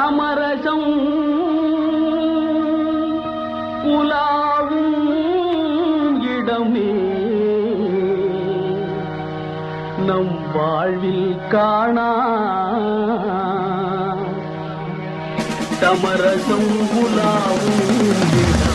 சமரசம் உலாவும் இடமே நம் வாழ்வில் காணா சமரசம் உலாவும் இடமே.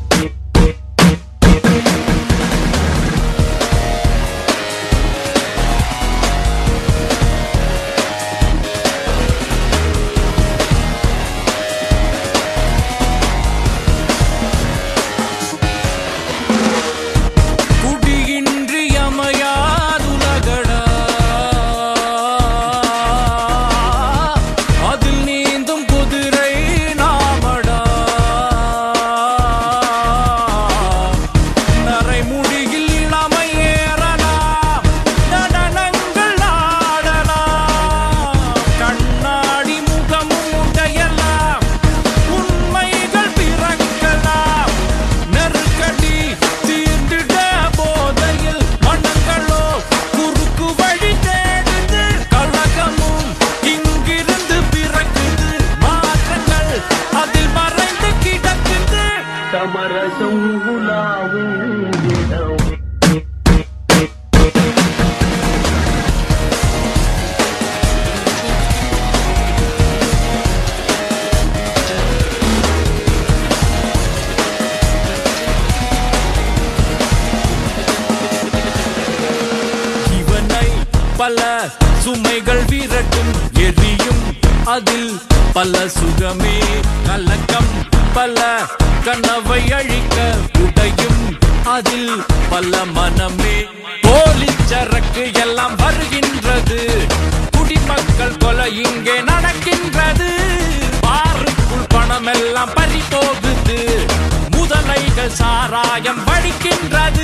பல சுகமே கலக்கம் பல கனவை அழிக்க உடையும் அதில் பல மனமே போலி சரக்கு எல்லாம் வருகின்றது குடிமக்கள் கொலை இங்கே நடக்கின்றது பாருக்குள் பணம் எல்லாம் பறி போகுது முதலைகள் சாராயம் வடிக்கின்றது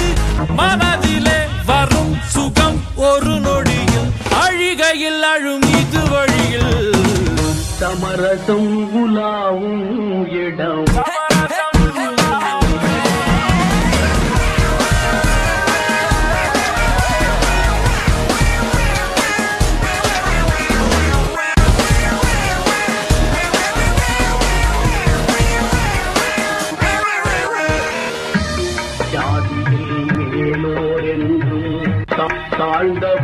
மனதிலே வரும் சுகம் ஒரு நொடியில் அழிகையில் அழும் இது வழியில் சமரசம் உலாவும் இடம். ஜாதியில் மேலோர் என்றும் தாழ்ந்த